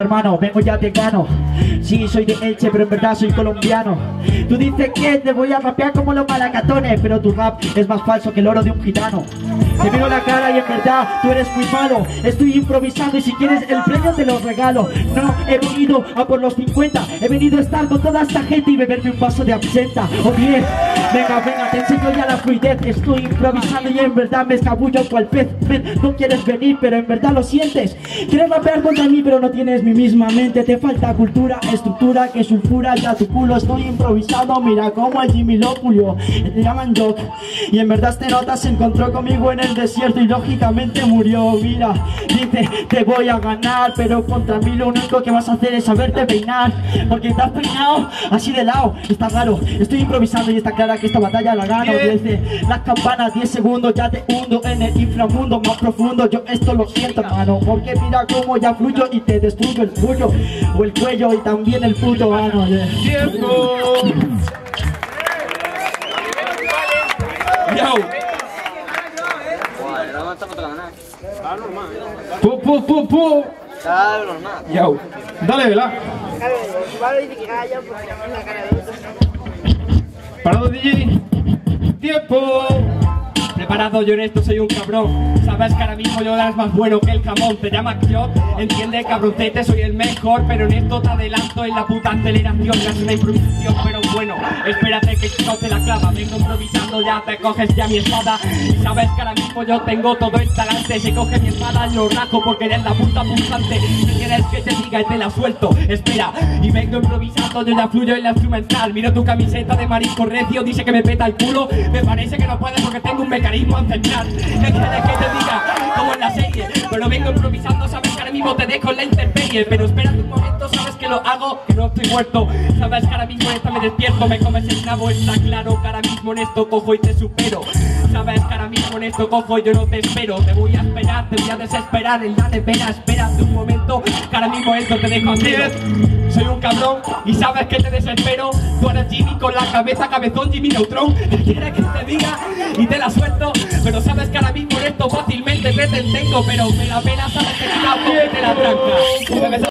Hermano, vengo ya te gano. Sí, soy de Elche, pero en verdad soy colombiano. Tú dices que te voy a rapear como los malacatones, pero tu rap es más falso que el oro de un gitano. Te miro la cara y en verdad tú eres muy malo. Estoy improvisando y si quieres el premio te lo regalo. No he venido a por los 50, he venido a estar con toda esta gente y beberme un vaso de absenta o 10. Venga, te enseño ya la fluidez. Estoy improvisando y en verdad me escabullo cual pez. No quieres venir, pero en verdad lo sientes. Quieres rapear contra mí, pero no tienes mi misma mente. Te falta cultura, estructura que sulfura ya tu culo. Estoy improvisando, mira como el Jimmy Lóculio. Te llaman Doc y en verdad este nota se encontró conmigo en el desierto y lógicamente murió. Mira, dice te voy a ganar, pero contra mí lo único que vas a hacer es saberte peinar. Porque te has peinado así de lado, está raro. Estoy improvisando y está clara que esta batalla la gano. Desde las campanas 10 segundos ya te hundo en el inframundo más profundo. Yo esto lo siento, mano, porque mira cómo ya fluyo y te destruyo el puño o el cuello y también el puto ano. ¡Tiempo! ¡Yo! ¡Pu! ¡Yo! Dale, vela. Parado, DJ. ¡Tiempo! Preparado, yo en esto soy un cabrón. Sabes que ahora mismo yo eres más bueno que el jamón. Te llamas yo, entiende cabroncete, soy el mejor. Pero en esto te adelanto en la puta aceleración. Ya es una improvisación, pero bueno, espérate que yo te la clava. Vengo improvisando, ya te coges ya mi espada. Y sabes que ahora mismo yo tengo todo el talante. Si coges mi espada lo rajo porque eres la puta pulsante. Si quieres que te diga y te la suelto, espera. Y vengo improvisando, yo ya fluyo en la instrumental. Miro tu camiseta de marisco recio, dice que me peta el culo. Me parece que no puedes porque tengo un mecanismo ancestral. ¿Qué quieres que te diga? Como en la serie. Pero vengo improvisando, sabes que ahora mismo te dejo en la intemperie. Pero espérate un momento, sabes que lo hago, que no estoy muerto. Sabes que ahora mismo en esta me despierto, me comes el nabo, está claro que ahora mismo en esto cojo y te supero. Sabes que ahora mismo en esto cojo y yo no te espero. Te voy a esperar, te voy a desesperar en la nevera. Espérate un momento, que ahora mismo esto te dejo a cero. Soy un cabrón y sabes que te desespero. Tú eres Jimmy con la cabeza, cabezón Jimmy Neutron. Quieres que te diga y te la suelto. Pero sabes que ahora mismo en esto fácilmente te tengo. Pero me la pena, sabes que te la tranca.